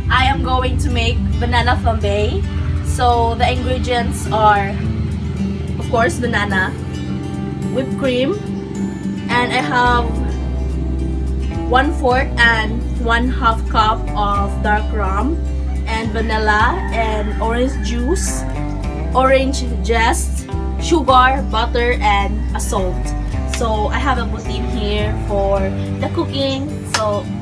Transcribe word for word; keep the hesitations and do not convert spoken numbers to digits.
I am going to make banana flambé. So the ingredients are, of course, banana, whipped cream, and I have one fourth and one half cup of dark rum, and vanilla, and orange juice, orange zest, sugar, butter, and a salt. So I have a butane here for the cooking. So